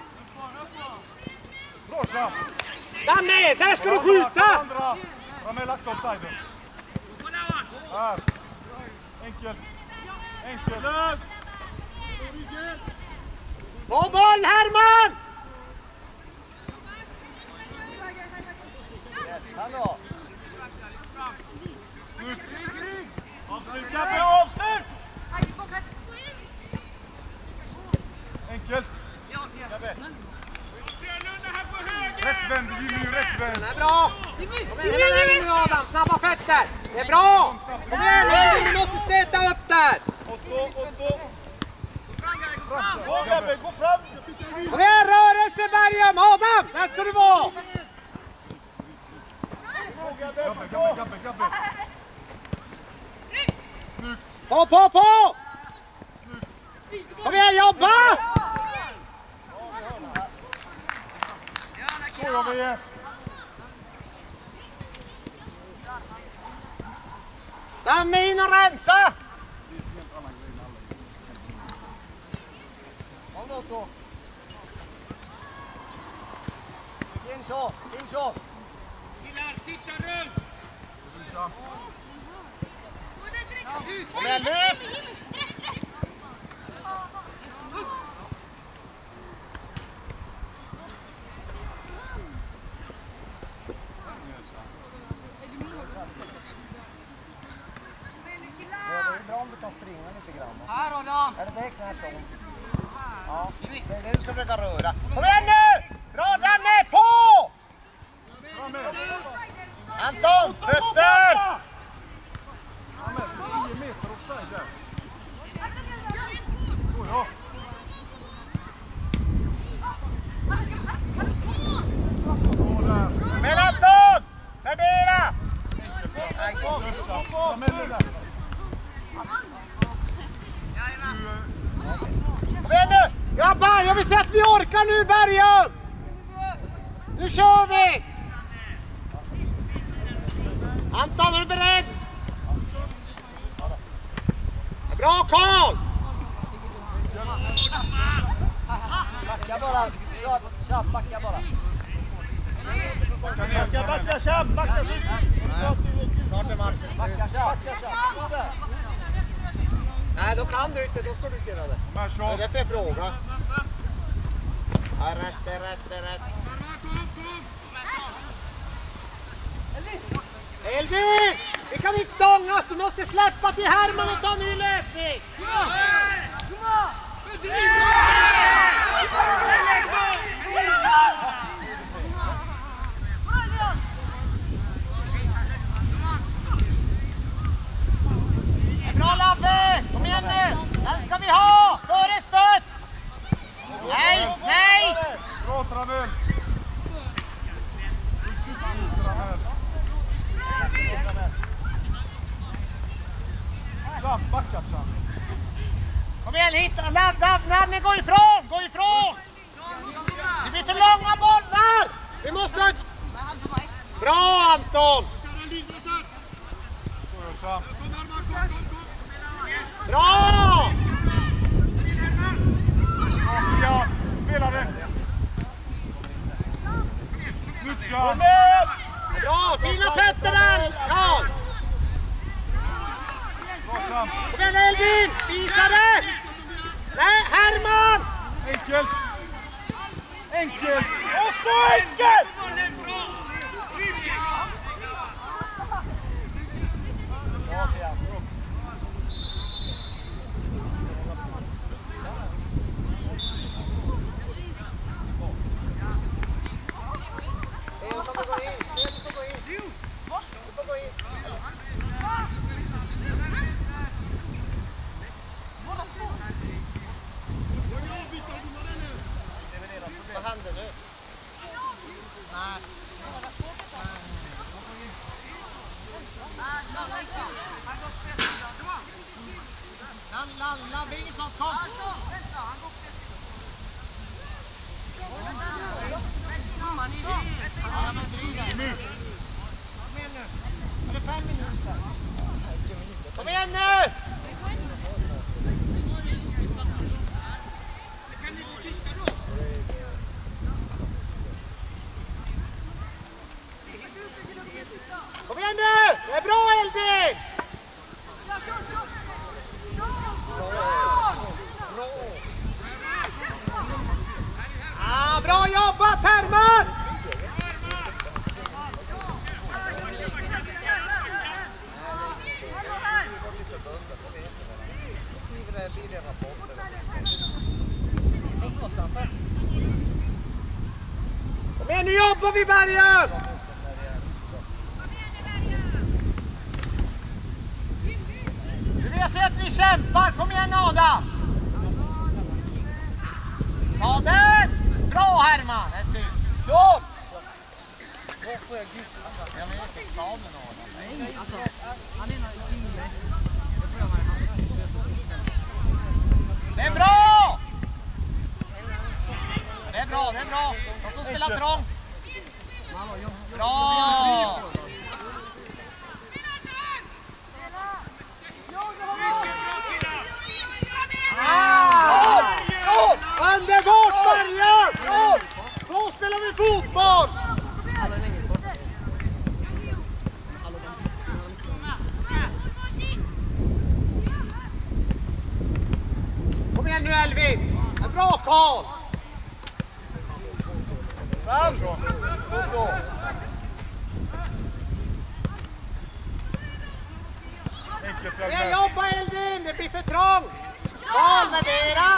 Bra Sam! Danne, där ska du skjuta! Andra! Ramel lagt offside. Här. Enkelt. Enkelt. På boll Herman! Hallå. Avslut, Gabbe, avslut! Enkelt. Gabbe. Rättvänd, Jimmy, rättvänd. Den är bra! Kom igen, hela vägen nu Adam, snabba fötter! Det är bra! Kom igen, Elvin, du måste stöta upp där! Otto. Gå Gabbe, gå fram! Kom igen, rörelse Bergum! Adam, där ska du vara! Gabbe. Snyggt. På! Kom igen, jobba! Så gör vi. Danne in och rensa! Kom då, Otto. In så. Killar, titta runt. Kom igen, lyft! Det är bra om du kan springa lite grann. Här Adam. Är det det knät om? Ja. Det är det du ska försöka röra. Kom igen nu! Bra Danne, på! Anton, fötter! Ramel, 10 meter offside där. Så ja. Men Anton! Värdera! Ramel är där. Kom igen nu! Grabbar, jag vill se att vi orkar nu, Bergum! Nu kör vi! Anton, är du beredd? Bra, Karl! Backa bara. Tjapp, backa bara. Backa, tjapp, backa. Snart är matchen. Backa, tjapp. Nej, då kan du inte, då ska du inte göra det. Det är därför jag frågar. Ja, rätt, det är rätt. Eldin! Vi kan inte stångas, du måste släppa till Herman och ta ny löpning! Bra Labbe! Kom igen nu! Den ska vi ha! Före stött! Nej! Bra Ramel. Backa Sam. Kom igen, hitta! Nanne, gå ifrån! Det blir för långa bollar! Vi måste ha ett... Bra Anton! Bra! Ja, spela det. Nyttja. Bra, fina fötter där, Karl! Bra Sam. Kom igen Elvin, visa det! Nej, Herman! Enkelt. Och så enkelt! vad händer nu? Nej. Lalla, det är inget sånt. Kom! Ja, men driv det. Kom igen nu. Är det 5 minuter? Kom igen nu! Kom igen nu! Det är bra, Eldin! Bra jobbat, Herman! Kom igen, nu jobbar vi, Bergen! Du vill se att vi kämpar. Kom igen, Adam! Ta den! Bra, Herman! Det är synd. Kör! Jag vet inte vad med Adam. Nej, alltså, han är nog inne. Det är bra! Det är bra, det är bra. Låt oss spela trång. Bra! Underbart, Bergen! Då spelar vi fotboll! Kom igen nu, Elvis! En bra Karl! Fram! Men jobba, Eldin! Det blir för trångt! Karl, värdera!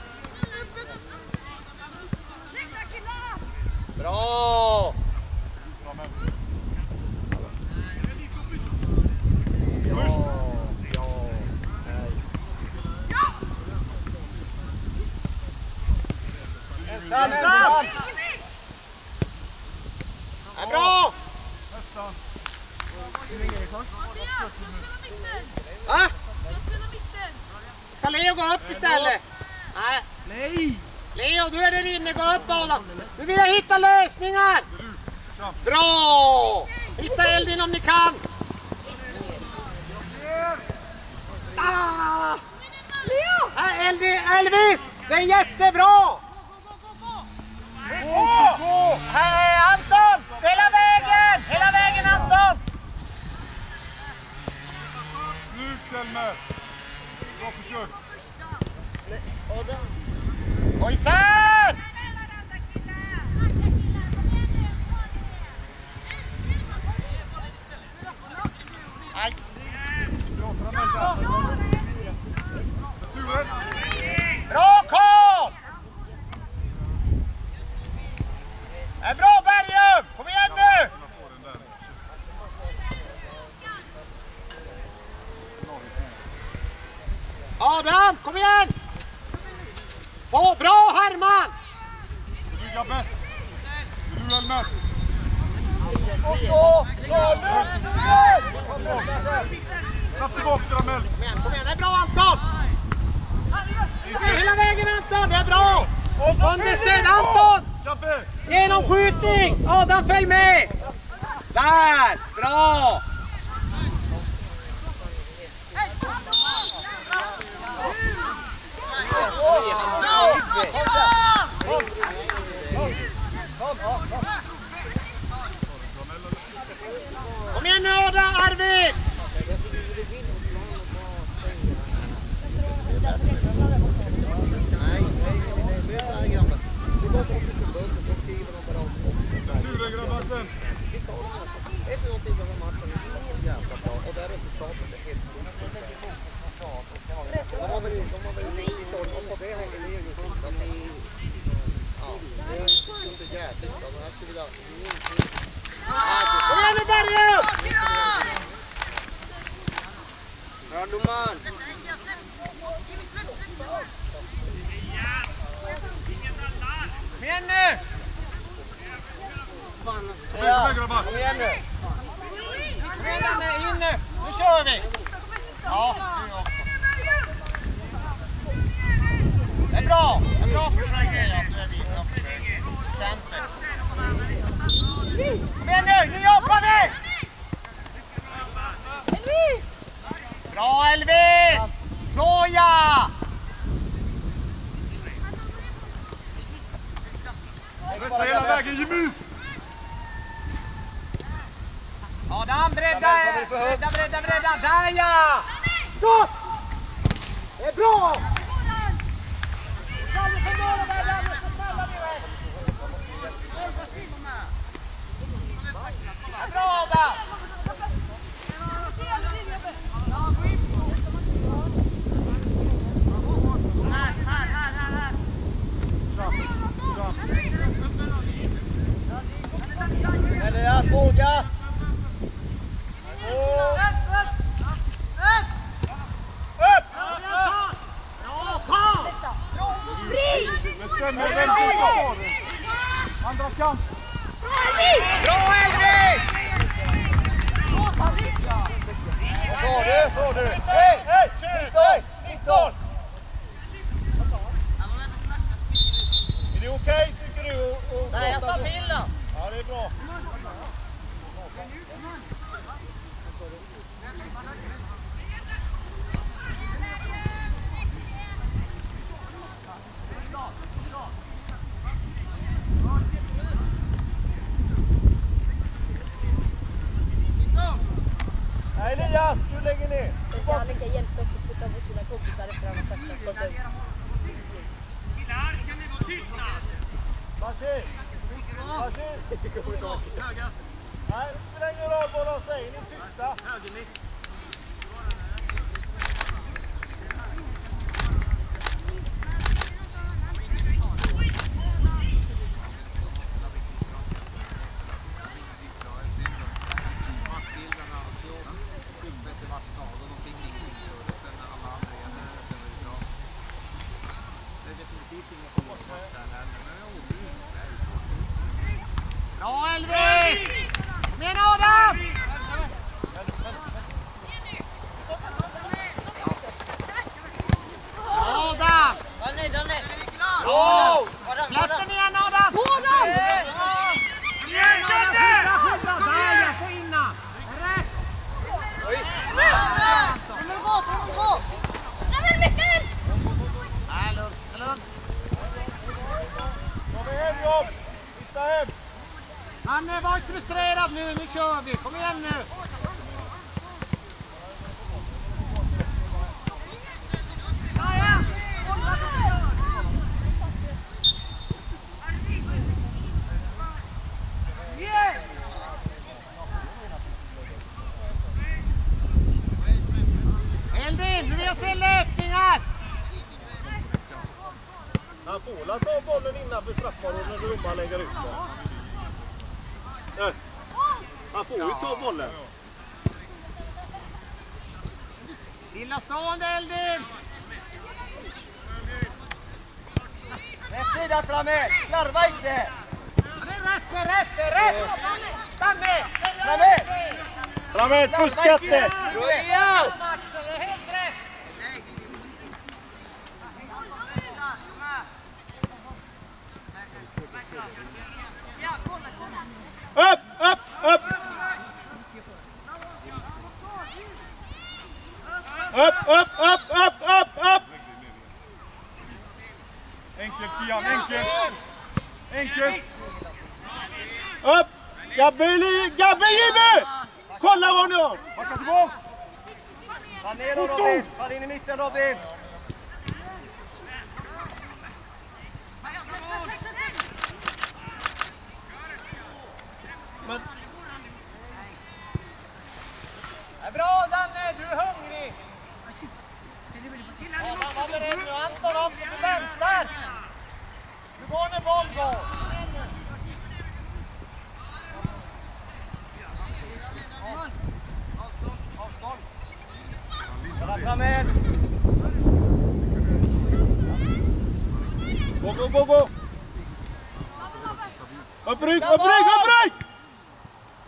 Bra! Ensam! Är bra! Va? Ska Leo gå upp istället? Nej! Leo, du är där inne, gå upp, Adam. Nu vill jag hitta lösningar. Bra! Hitta Eldin om ni kan. Elvis, det är jättebra. Anton, hela vägen Anton. Nu, Selmer. Bra försök. Gå isär! Aj. Bra, Karl! Det är bra, Bergen! Kom igen nu! Adam, kom igen! Åh, bra, Herman! Du, Gabbe! Du, Elmer! Snabbt tillbaka, Ramel! Kom igen, det är bra, Anton! Hela vägen, Anton, det är bra! Understöd, Anton! Genomskjutning! Adam, följ med! Där, bra! Kom igen nu, Adam, Arvid! Sura grabbar sen. Vet du någonting om den matchen? Det är jävla bra. Och det här resultatet är helt de har väl lite och på det här är det ju så att ja, det är inte jävligt bra. Men här skulle jag Kom igen nu, Bergen! Bra domaren! Kom igen nu! grabbar. Kom igen nu. Redan är inne. Nu kör vi. Ja, nu också. Det är bra. Det är bra försök att du är din. Känns det. Kom igen nu. Nu jobbar vi. Elvis! Bra Elvis. Så ja. Pressa hela vägen, Jimmy! Adam, bredda! Där ja! Stopp! Det är bra! Kan du få måla där, Danne, så smäller vi iväg! Det är bra, Adam! Elias, våga! Upp! Spring! Men stämmer den på andra kant. Bra Elvis! Vad sa du? Hej! 19! Är det okej tycker du? Nej, jag sa till då. Ja, det är bra. Nej, Elias, du lägger ner. Annika hjälpte också att putta bort sina kompisar efter att han har sagt att så dumt. Killar, kan ni gå tysta? Varsågod. Nej, det spelar ingen roll vad de säger. Ni är tysta. Bra Elvis! Kom igen Adam! Adam! Danne! Bra! Släpp den igen Adam! Adam! Igen, Danne! Där ja, få inna! Rätt! Gå! Nej, Mikael! Nej, lugnt. Kom hem, Jobb! Hitta hem! Han är varit frustrerad nu kör vi. Kom igen nu! Eldin, du vill se löpningar! Han får la ta bollen innanför straffområdet när domaren lägger ut den. Han får ju ta bollen. Stillastående Eldin! Rätt sida, Tramme! Slarva inte! Det är rätt! Danne! Tramme! Tramme, fuska inte! Elias! Det är helt rätt! Upp! Enkelt, Kian, enkelt! Upp! Gabbe Jimmy! Kolla vad ni har! Backa tillbaka! Fan ner då, Robin! Fan in i mitten, Robin! Men... Det är bra Danne, du är hungrig! Han var beredd nu, Anton också, du väntar! Du går när boll går! Avstånd! Kolla framåt! Gå! Uppryck!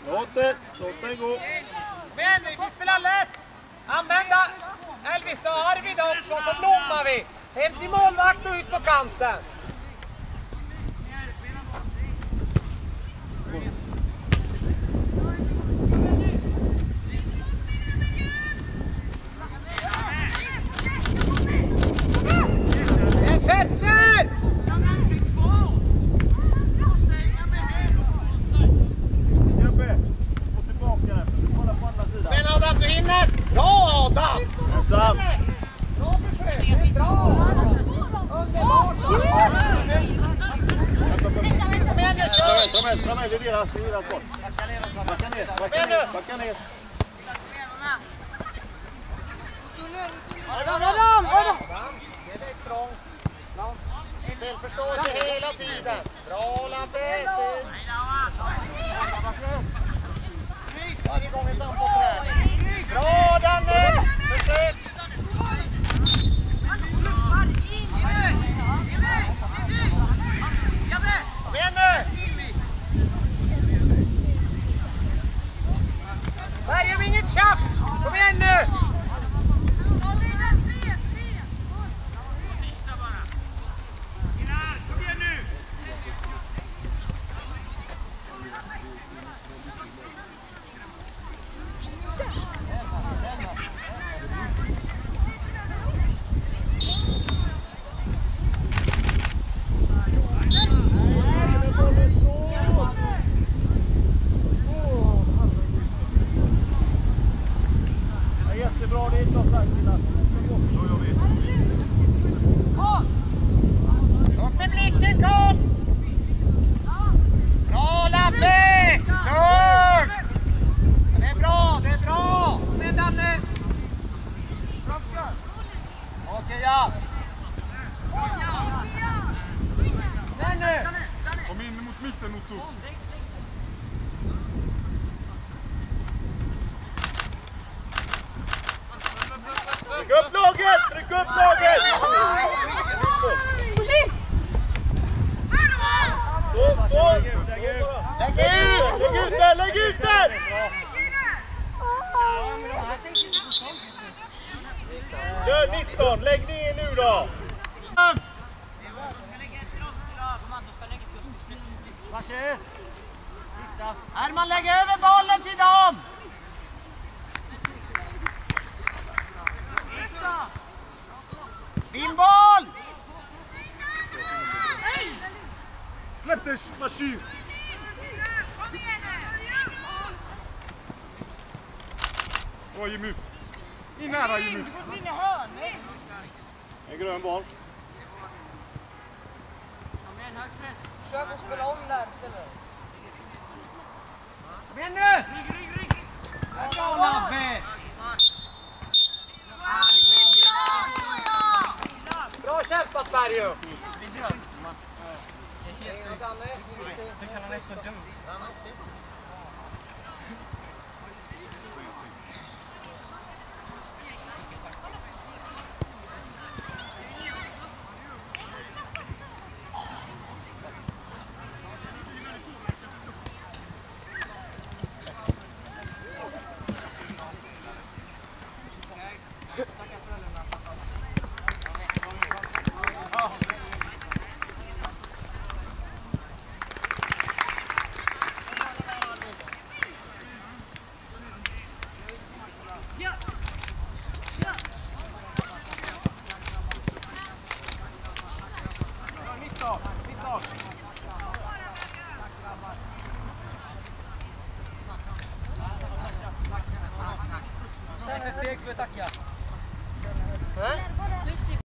Låt den gå. Men vi spelar lätt. Använda Elvis och Arvid också, så blommar vi. Hem till målvakt och ut på kanten. Fetter! Men Adam, du hinner! Bra Adam! Ensam! Bra försök! Bra! Underbart! Kom igen nu, kör! Dra med, det är deras val. Backa ner. Adam! Det är trångt. Spelförståelse hela tiden. Bra Lampet! Varje gång är samt på träning. Bra Danne! Försök! Kom igen nu! Här gör vi inget tjafs! Kom igen nu! Jättebra, det är inte sagt till att. Upp med blicken, kom! Bra Lasse! Kör! Det är bra, det är bra! Kom igen Danne! Bra kör! Okej, ja! Danne! Kom in mot mitten, Otto. Tryck upp laget! Tryck upp laget! Lägg ut den! Gör 19, lägg ner nu då! Varsågod! Sista! Herman, lägg över bollen till dem! Vinn boll! Släpp det, maskin! Åh, Jimmy! In nära, Jimmy! En grön boll. Försök att spela om där istället. Kom igen nu! Bra Labbe! Bra kämpat Bergö! Sen är feg för att tacka. Hä?